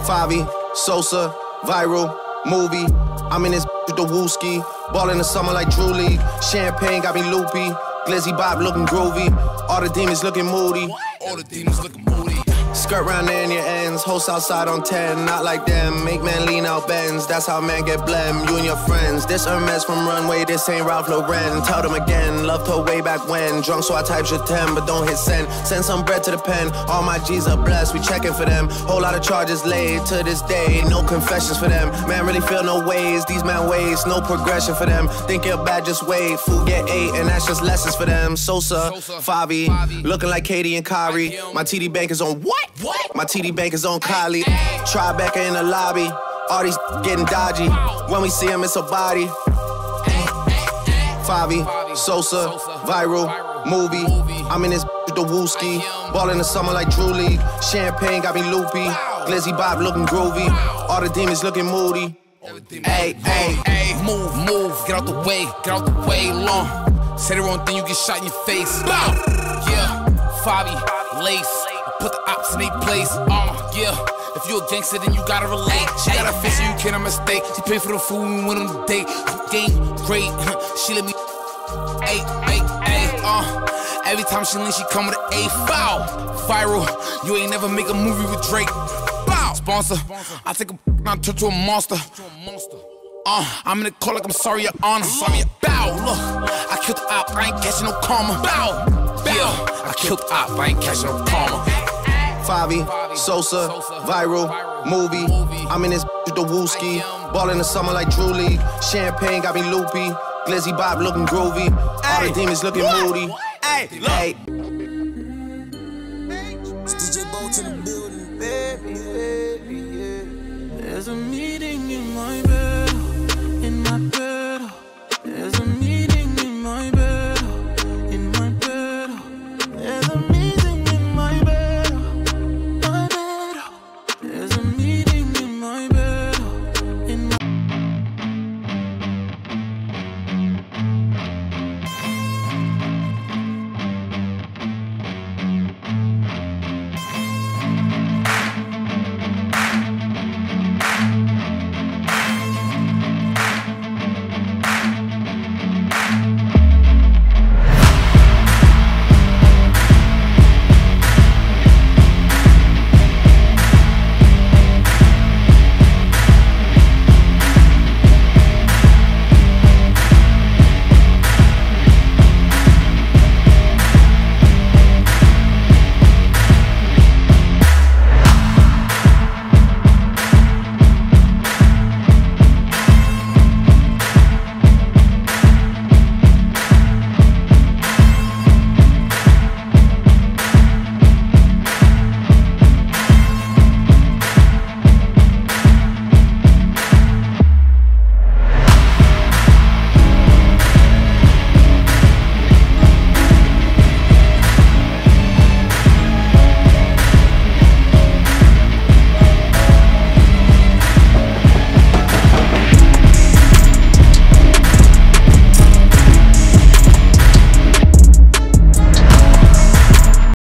Favi, Sosa, viral, movie. I'm in this with the wooski. Ball in the summer like Drew League. Champagne got me loopy. Glizzy Bob looking groovy. All the demons looking moody. All the demons looking moody. Skirt round there in your ends. Host outside on 10. Not like them. Make man lean out bends. That's how man get blem. You and your friends. This Hermes from Runway. This ain't Ralph Lauren. Tell them again. Loved her way back when. Drunk so I typed your 10. But don't hit send. Send some bread to the pen. All my G's are blessed. We checking for them. Whole lot of charges laid to this day. No confessions for them. Man really feel no ways. These man ways. No progression for them. Think you're bad, just wait. Food get ate. And that's just lessons for them. Sosa, Favi. Looking like Katie and Kyrie. My TD bank is on what? My TD bank is on Kylie. Tribeca in the lobby. All these getting dodgy. When we see him, it's a body. Favi, Sosa, viral, movie. I'm in this with the wooski. Ball in the summer like Drew League. Champagne got me loopy. Glizzy Bob looking groovy. All the demons looking moody. Hey, hey, hey, move, move, get out the way, long. Say the wrong thing, you get shot in your face. Bow, yeah, Favi, lace. Put the ops in their place, yeah. If you a gangster, then you gotta relate. She got a face, so you can't mistake. She paid for the food, we went on the date. Game great, she let me. Ay, ay, ay, every time she lean, she come with an A. Foul, viral. You ain't never make a movie with Drake. Bow, sponsor. I take a I turn to a monster. I'm in the call like I'm sorry, your honor. Bow, look, I killed the op, I ain't catching no karma. Bow, yeah, I killed the op, I ain't catching no karma. Favi, Sosa, viral, movie. I'm in this with the wooski. Ball in the summer like Drew League. Champagne got me loopy. Glizzy Bob looking groovy. All the demons looking moody. Hey, look. Hey. It's DJ Bo to the